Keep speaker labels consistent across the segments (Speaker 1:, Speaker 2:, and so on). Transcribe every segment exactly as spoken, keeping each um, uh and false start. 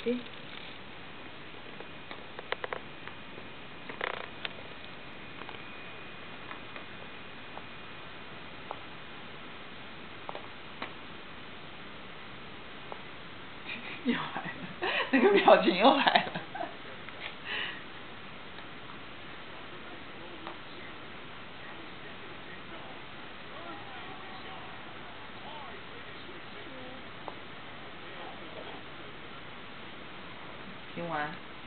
Speaker 1: 诶。又来了，那个表情又来了。听完。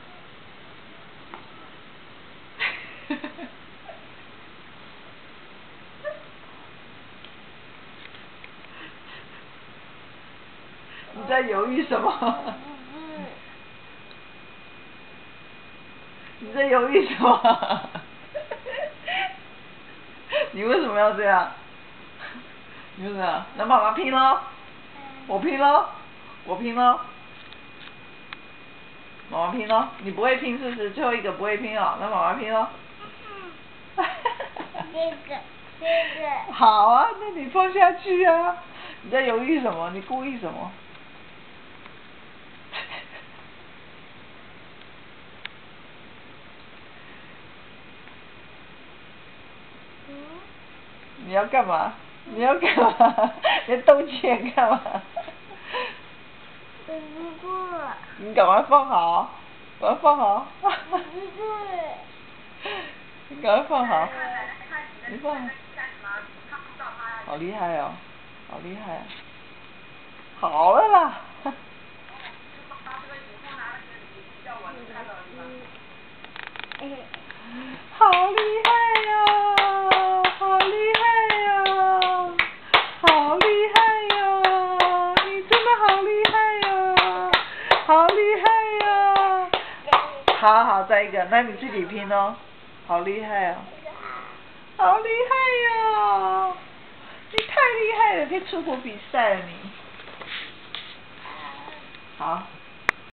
Speaker 1: 你在犹豫什么？你在犹豫什么？你为什么要这样？你为什么要？那妈妈拼咯，我拼咯，我拼咯，妈妈拼咯，你不会拼是不是？最后一个不会拼哦，那妈妈拼咯。
Speaker 2: 这个，这个。
Speaker 1: 好啊，那你放下去啊！你在犹豫什么？你故意什么？
Speaker 2: 嗯？
Speaker 1: 你要干嘛？你要干嘛？你要道歉干嘛？
Speaker 2: 我不过。
Speaker 1: 你赶快放好，赶快放好。
Speaker 2: 我不是。
Speaker 1: 你赶快放好。你放好。好厉害哦，好厉害啊！好了啦。好厉害呀！好厉害呀！好厉害呀！你真的好厉害呀！好厉害呀！好好，再一个，那你自己拼哦。好厉害啊！好厉害呀！你太厉害了，可以出国比赛了你。好。